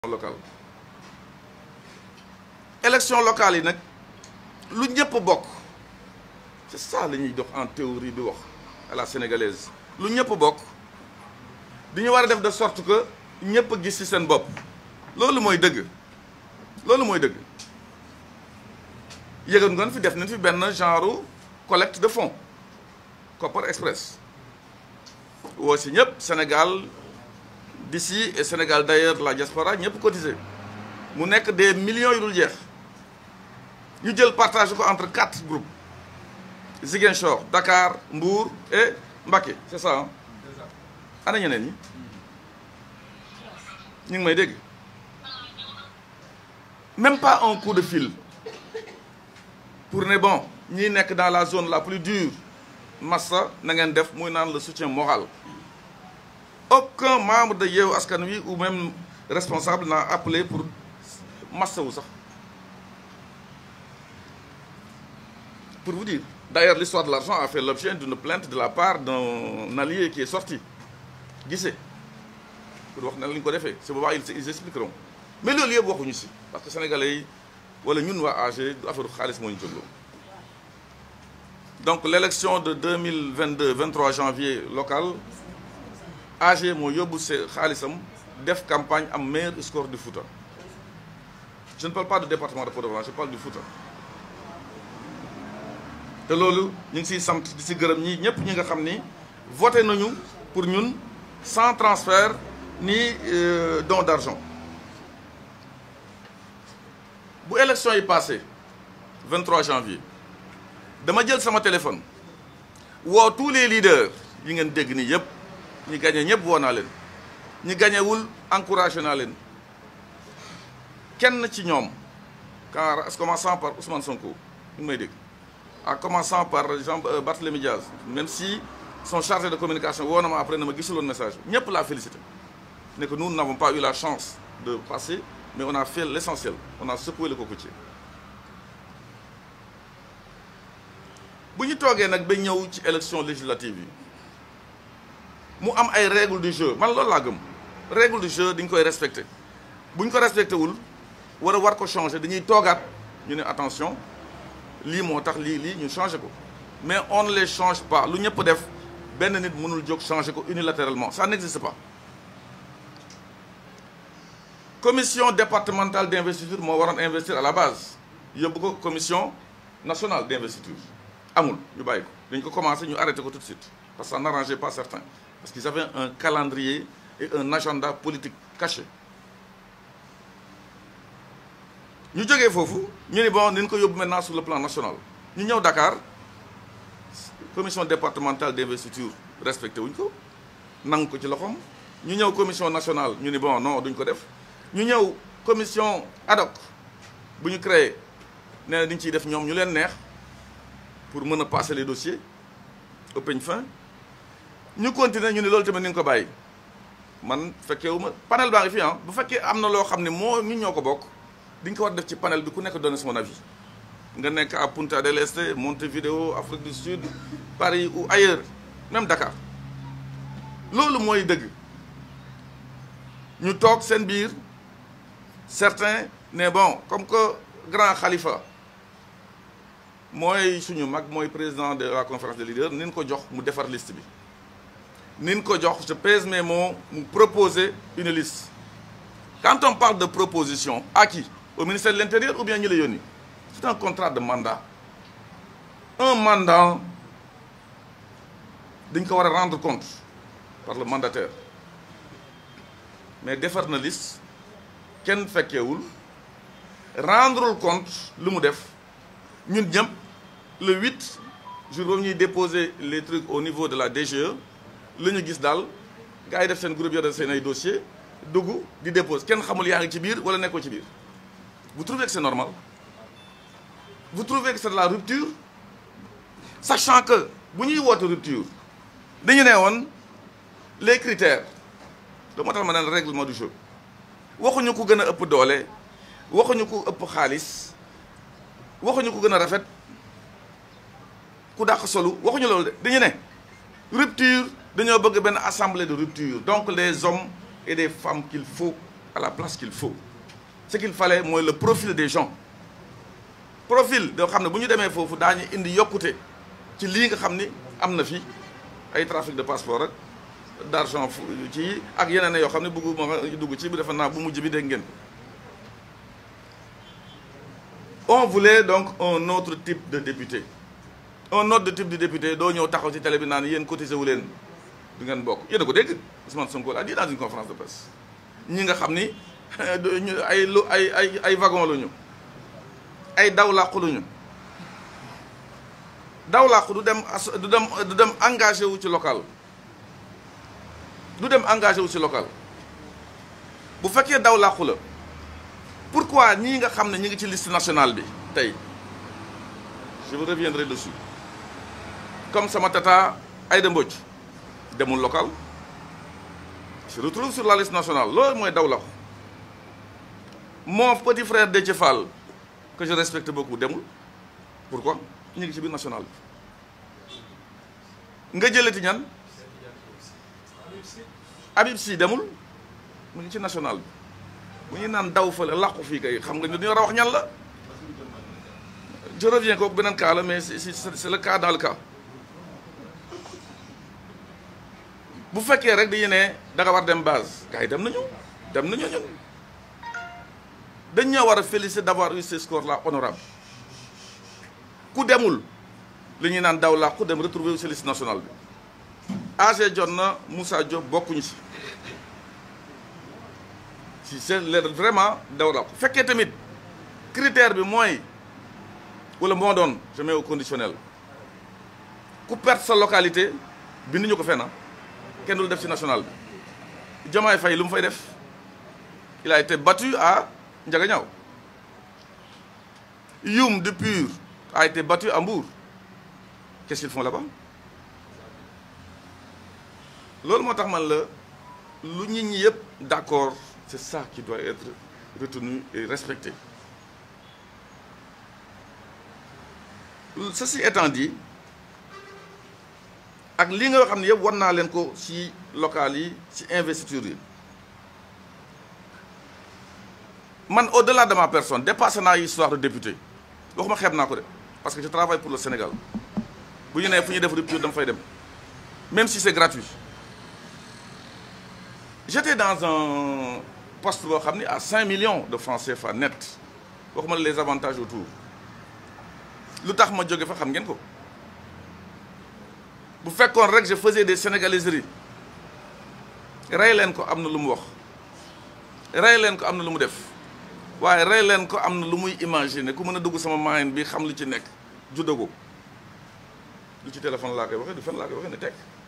locale élection locale yi nag lu ñëpp bokk c'est ça la ñuy dox en théorie di wax à la sénégalaise lu ñëpp bokk di ñu war a def de sorte que ñëpp gis ci seen bopp loolu mooy dëgg loolu mooy dëgg yëgal nga fi def nañ fi benn genre collecte de fonds Kopar Express woo si ñëpp Sénégal d'ici et Sénégal d'ailleurs la diaspora ñëpp cotisé mu nekk des millions yu dul jeex ñu jël partage ko entre 4 groupes Ziguinchor, Dakar, Mbour et Mbacké c'est ça hein? Ana ñeneen ñi ñu ngi may dégg même pas un coup de fil pour ne bon ñi nekk dans la zone la plus dure massa na ngeen def muy naan le soutien moral. Aucun membre de Yewwi Askan Wi ou même responsable n'a appelé pour massawu sax pour vous dire. D'ailleurs, l'histoire de l'argent a fait l'objet d'une plainte de la part d'un allié qui est sorti gisee pour wax ne la ñu ko defee c'est boobaa ils expliqueront mais loolu yëpp waxuñu si parce que sénégalais yi wala ñun waa AG du affaire xaalis moo ñu jógloo. Donc l'élection de 2022 23 janvier locale AG moo yóbbu see xaalisam def campagne am meilleur score du Fouta. Je ne parle pas du département de Podor, je parle du Fouta. te loolu ñu ngi siy sant di si gërëm ñi ñëpp ñi nga xam ni voté nañu pour ñun sans transfert ni don d'argent. Bu élection yi passé 23 janvier dama jël sama téléphone woo tous les leaders yi ngeen dégg nii yëpp ñi gagné ñëpp woo naa leen ñi gagnéwul encouragé naa leen kenn ci ñoom car commençant par Ousmane Sonko ñu may dégg en commençant par Barthélémy Diaz même si son chargé de communication woo na ma après na ma gisuloon message ñëpp laa félicité ne que nous n'avons pas eu la chance de passer mais on a fait l'essentiel on a secoué le cocotier. bu ñu toogee nag ba ñëw ci élection législative yi mu am ay règles du jeu man loolu laa gëm règles du jeu dañ koy respecté bu ñu ko respecté wul war ko changer dañuy toogaat ñu ne attention lii moo tax lii ñu changer ko mais on ne les change pas lu ñëpp def benn nit mënul jóg changer ko unilatéralement ça n'existe pas. Commission départementale d'investiture moo waroon investir à la base yóbbu ko commission nationale d'investiture amul ñu bàyyi ko dañ ko commencé ñu arrêté ko tout de suite parce que ça n'arrangeait pas certains parce qu'ils avaient un calendrier et un agenda politique caché. ñu jógee foofu ñu ne bon nañ ko yóbbu maintenant sur le plan national ñu ñëw Dakar commission départementale d'investiture respecté wuñ ko nangu ko ci loxoom ñu ñëw commission nationale ñu ne bon non duñ ko def ñu ñëw commission ad hoc bu ñu créé nee na dañ ciy def ñoom ñu leen neex pour mën a passer les dossiers au peigne fin ñu continuer ñu ne loolu tamit ni nga ko bàyyi man fekkeewu ma panel baa ngi fi bu fekkee am na loo xam ne moo ñun ñoo ko bokk diñ ko war def ci panel bi ku nekk donner son avis nga nekk à Punta del Este Montevideo Afrique du Sud Paris ou ailleurs même Dakar loolu mooy dëgg ñu toog seen biir certains ne bon comme que grand Khalifa mooy suñu mag mooy président de la conférence des leaders nin ko jox mu defar liste bi nin ko jox je pèse mes mots mu proposer une liste. Quand on parle de proposition à qui? Au ministère de l'Intérieur ou bien ñi la yónni? C'est un contrat de mandat. Un mandat dañ ko war a rendre compte par le mandataire mais defar na liste kenn fekkeewul rendrewul compte lu mu def ñun ñëpp le 8 jour boobu ñuy déposer les trucs au niveau de la DGE la ñu gis daal gars yi def seen groupe yore seen ay dossiers dugg di déposer kenn xamul yaa ngi ci biir wala nekkoo ci biir. Vous trouvez que c'est normal? Vous trouvez que c'est de la rupture? Sachant que bu ñuy woote rupture dañu ne woon les critères da moo tax ma ne règlement du jeu waxuñu ko gën a ëpp doole waxuñu ko ëpp xaalis waxuñu ko gën a rafet ku dàq solu waxuñu loolu de dañu ne rupture dañoo bëgg benn assemblée de rupture donc les hommes et des femmes qu'il faut à la place qu'il faut. Ce qu'il fallait mooy le profil des gens profil doo xam ne bu ñu demee foofu daañu indi yokkute ci lii nga xam ni am na fi ay trafic de passeport ak d'argent ci ak yeneen yoo xam ne bëggu ma dugg ci bi defe naa bu mujj bi dégg ngeen. On voulait donc un autre type de député un autre type de député doo ñëw taxaw ci télé bi naan yéen cotisé wu leen du ngeen bokk yéen a ko dégg Ousmane Sonko l'a dit dans une conférence de presse ñi nga xam ni ay wagon la ñu ay daw làqu la ñu daw làqu du dem engagé wu ci local du dem engagé wu ci local bu fekkee daw làqu la pourquoi ñii nga xam ne ñi ngi ci liste nationale bi tey je vous reviendrai dessus comme sama tata Aïda Mbodj demul local se retrouve sur la liste nationale loolu mooy daw làqu mon petit frère Déthié Fall que je respecte beaucoup demul pourquoi ñu ngi ci biir national bi nga jëlati ñan Habib Sy demul mu ngi ci national bi bu ñuy naan daw fële làqu fii kay xam nga ñu war a wax ñan la je reviens kooku beneen cas la mais c'est le cas dans le cas bu fekkee rek dañu ne da nga war dem base gars yi dem nañu ñun dañ ñoo war a féliciter d'avoir eu ce score là honorable ku demul li ñuy naan daw làqu dem retrouver ci liste nationale bi AG Jotna Moussa Diop bokkuñu si c'est vraiment daw làqu fekkee tamit critère bi mooy wala moo doon je mets au conditionnel ku perte sa localité binduñu ko fenn kenn dul def ci national bi Diomaye Faye lu mu fay def il a été battu à Ndiaganiao. Youm de Pur a été battu à Mbour. Qu'est-ce qu'ils font là-bas? Loolu moo tax man la lu nit ñi yëpp d'accord c'est ça qui doit être retenu et respecté. Ceci étant dit ak li nga xam ne yëpp war naa leen ko ci local yi ci investiture yi man au-delà de ma personne dépassé naa histoire de député waxuma xeeb naa ko de parce que je travaille pour le Sénégal bu ñu nee fu ñuy def rupture dama fay dem même si c'est gratuit j'étais dans un poste boo xam ne à 5 millions de francs CFA net waxuma les avantages autour lu tax ma jóge fa xam ngeen ko bu fekkoon rek je faisais des sénégaliseries rey leen ko am na lu mu wax rey leen ko am na lu mu def waaye rey leen ko am na lu muy imaginer ku mën a dugg sama maayin bi xam lu ci nekk juddagoo lu ci téléphone laa koy waxee du fen laa koy waxee ne teg